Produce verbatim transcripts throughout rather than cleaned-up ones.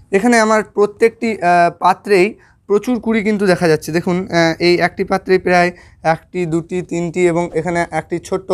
এখানে আমার প্রত্যেকটি পাত্রেই প্রচুর কুড়ি কিন্তু দেখা যাচ্ছে। দেখুন এই একটি পাত্রে প্রায় একটি দুটি তিনটি এবং এখানে একটি ছোট্ট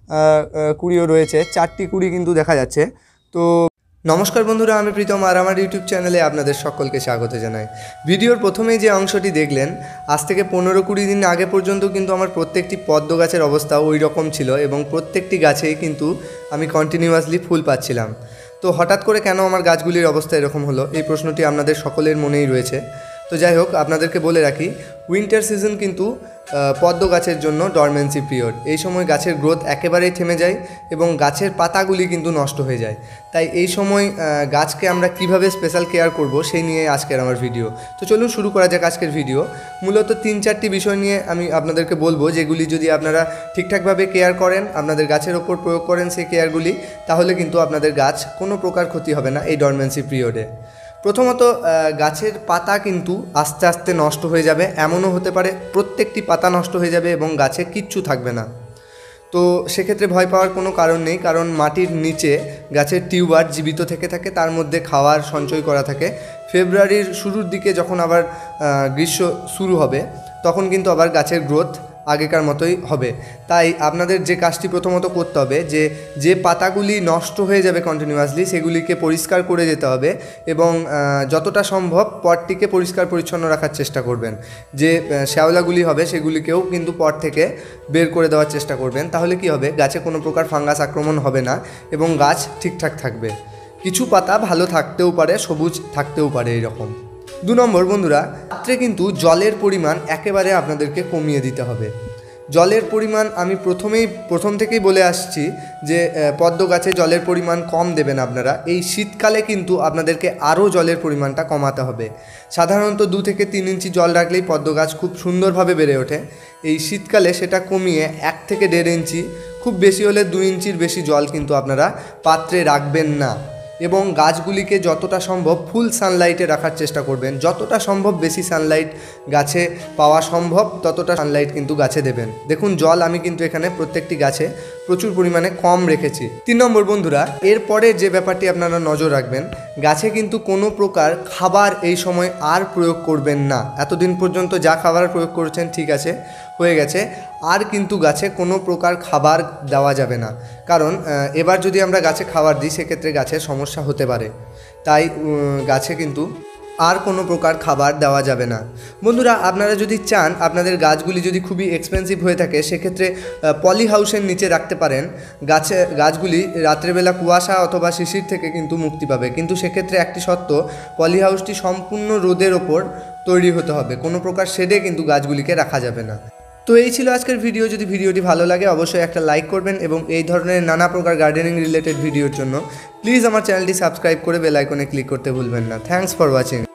কুড়িও রয়েছে, চারটি কুড়ি কিন্তু দেখা যাচ্ছে। তো নমস্কার বন্ধুরা, আমি প্রীতম আর আমার ইউটিউব চ্যানেলে আপনাদের সকলকে স্বাগত জানাই। ভিডিওর প্রথমেই যে অংশটি দেখলেন, আজ থেকে পনেরো কুড়ি দিন আগে পর্যন্ত কিন্তু আমার প্রত্যেকটি পদ্ম গাছের অবস্থা ওই রকম ছিল এবং প্রত্যেকটি গাছেই কিন্তু আমি কন্টিনিউয়াসলি ফুল পাচ্ছিলাম। তো হঠাৎ করে কেন আমার গাছগুলির অবস্থা এরকম হলো, এই প্রশ্নটি আপনাদের সকলের মনেই রয়েছে। তো যাই হোক, আপনাদেরকে বলে রাখি, উইন্টার সিজন কিন্তু পদ্ম গাছের জন্য ডরমেন্সি পিরিয়ড। এই সময় গাছের গ্রোথ একেবারেই থেমে যায় এবং গাছের পাতাগুলি কিন্তু নষ্ট হয়ে যায়। তাই এই সময় গাছকে আমরা কিভাবে স্পেশাল কেয়ার করব সেই নিয়ে আজকের আমার ভিডিও। তো চলুন শুরু করা যাক আজকের ভিডিও। মূলত তিন চারটি বিষয় নিয়ে আমি আপনাদেরকে বলবো, যেগুলি যদি আপনারা ঠিকঠাকভাবে কেয়ার করেন, আপনাদের গাছের ওপর প্রয়োগ করেন সেই কেয়ারগুলি, তাহলে কিন্তু আপনাদের গাছ কোনো প্রকার ক্ষতি হবে না এই ডরমেন্সি পিরিয়ডে। প্রথমত, গাছের পাতা কিন্তু আস্তে আস্তে নষ্ট হয়ে যাবে, এমনও হতে পারে প্রত্যেকটি পাতা নষ্ট হয়ে যাবে এবং গাছে কিচ্ছু থাকবে না। তো সেক্ষেত্রে ভয় পাওয়ার কোনো কারণ নেই, কারণ মাটির নিচে গাছের টিউবার জীবিত থেকে থাকে, তার মধ্যে খাওয়ার সঞ্চয় করা থাকে। ফেব্রুয়ারির শুরুর দিকে যখন আবার গ্রীষ্ম শুরু হবে, তখন কিন্তু আবার গাছের গ্রোথ আগেকার মতোই হবে। তাই আপনাদের যে কাজটি প্রথমত করতে হবে, যে যে পাতাগুলি নষ্ট হয়ে যাবে কন্টিনিউয়াসলি, সেগুলিকে পরিষ্কার করে যেতে হবে এবং যতটা সম্ভব পটটিকে পরিষ্কার পরিচ্ছন্ন রাখার চেষ্টা করবেন। যে শ্যাওলাগুলি হবে সেগুলিকেও কিন্তু পট থেকে বের করে দেওয়ার চেষ্টা করবেন। তাহলে কি হবে, গাছে কোনো প্রকার ফাঙ্গাস আক্রমণ হবে না এবং গাছ ঠিকঠাক থাকবে। কিছু পাতা ভালো থাকতেও পারে, সবুজ থাকতেও পারে এরকম। দু নম্বর বন্ধুরা, পাত্রে কিন্তু জলের পরিমাণ একেবারে আপনাদেরকে কমিয়ে দিতে হবে। জলের পরিমাণ আমি প্রথমেই প্রথম থেকেই বলে আসছি যে পদ্ম গাছে জলের পরিমাণ কম দেবেন আপনারা। এই শীতকালে কিন্তু আপনাদেরকে আরও জলের পরিমাণটা কমাতে হবে। সাধারণত দু থেকে তিন ইঞ্চি জল রাখলেই পদ্ম গাছ খুব সুন্দরভাবে বেড়ে ওঠে। এই শীতকালে সেটা কমিয়ে এক থেকে দেড় ইঞ্চি, খুব বেশি হলে দু ইঞ্চির বেশি জল কিন্তু আপনারা পাত্রে রাখবেন না এবং গাছগুলিকে যতটা সম্ভব ফুল সানলাইটে রাখার চেষ্টা করবেন। যতটা সম্ভব বেশি সানলাইট গাছে পাওয়া সম্ভব ততটা সানলাইট কিন্তু গাছে দেবেন। দেখুন, জল আমি কিন্তু এখানে প্রত্যেকটি গাছে প্রচুর পরিমাণে কম রেখেছি। তিন নম্বর বন্ধুরা, এরপরে যে ব্যাপারটি আপনারা নজর রাখবেন, গাছে কিন্তু কোনো প্রকার খাবার এই সময় আর প্রয়োগ করবেন না। এতদিন পর্যন্ত যা খাবার প্রয়োগ করেছেন ঠিক আছে, হয়ে গেছে, আর কিন্তু গাছে কোনো প্রকার খাবার দেওয়া যাবে না। কারণ এবার যদি আমরা গাছে খাবার দিই সেক্ষেত্রে গাছের সমস্যা হতে পারে। তাই গাছে কিন্তু আর কোনো প্রকার খাবার দেওয়া যাবে না। বন্ধুরা, আপনারা যদি চান আপনাদের গাছগুলি যদি খুবই এক্সপেন্সিভ হয়ে থাকে, সেক্ষেত্রে পলি হাউসের নিচে রাখতে পারেন। গাছে গাছগুলি রাত্রেবেলা কুয়াশা অথবা শিশির থেকে কিন্তু মুক্তি পাবে, কিন্তু সেক্ষেত্রে একটি শর্ত, পলি হাউসটি সম্পূর্ণ রোদের ওপর তৈরি হতে হবে। কোনো প্রকার শেডে কিন্তু গাছগুলিকে রাখা যাবে না। তো এই ছিল আজকের ভিডিও। যদি ভিডিওটি ভালো লাগে অবশ্যই একটা লাইক করবেন এবং এই ধরনের নানা প্রকার গার্ডেনিং রিলেটেড ভিডিওর জন্য প্লিজ আমার চ্যানেলটি সাবস্ক্রাইব করে বেল আইকনে ক্লিক করতে ভুলবেন না। Thanks for watching.